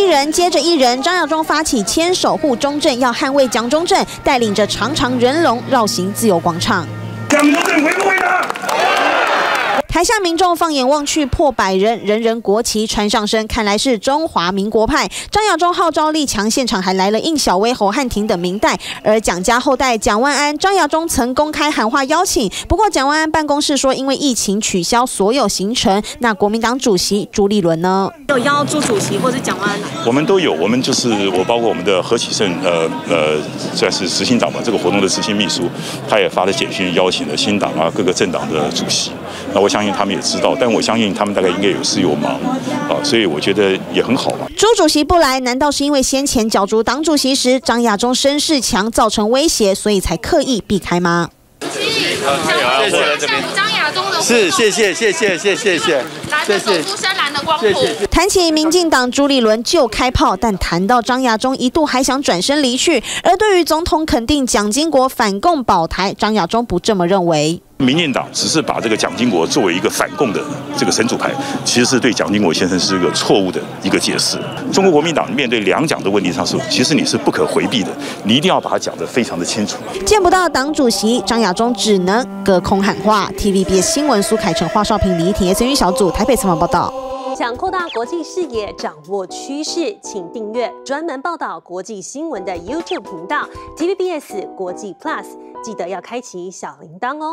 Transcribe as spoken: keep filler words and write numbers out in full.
人接着一人，张亚中发起牵手护中正，要捍卫蒋中正，带领着长长人龙绕行自由广场。 蒋中正回不回答？ 台下民众放眼望去，破百人，人人国旗穿上身，看来是中华民国派。张亚中号召力强，现场还来了应小薇、侯汉廷等明代。而蒋家后代蒋万安，张亚中曾公开喊话邀请，不过蒋万安办公室说，因为疫情取消所有行程。那国民党主席朱立伦呢？ 有邀朱主席或者蒋万安？ 我们都有，我们就是我，包括我们的何启胜，呃呃，算是执行长吧，这个活动的执行秘书，他也发了简讯邀请了新党啊各个政党的主席。那我相信他们也知道，但我相信他们大概应该有事有忙啊，所以我觉得也很好嘛。 朱主席不来，难道是因为先前角逐党主席时张亚中声势强，造成威胁，所以才刻意避开吗？ 谢谢这边张亚中的是谢谢谢谢谢谢谢来自走出深蓝的光谱。 谈起民进党朱立伦就开炮，但谈到张亚中一度还想转身离去。而对于总统肯定蒋经国反共保台，张亚中不这么认为。 民进党只是把这个蒋经国作为一个反共的这个神主牌，其实是对蒋经国先生是一个错误的一个解释。中国国民党面对两蒋的问题上是，其实你是不可回避的，你一定要把它讲得非常的清楚。 见不到党主席张亚中，只能隔空喊话。T V B S 新闻苏凯成、华少平、李怡婷 S N 小组台北采访报道。 想扩大国际视野，掌握趋势，请订阅专门报道国际新闻的 YouTube 频道 T V B S 国际 Plus， 记得要开启小铃铛哦。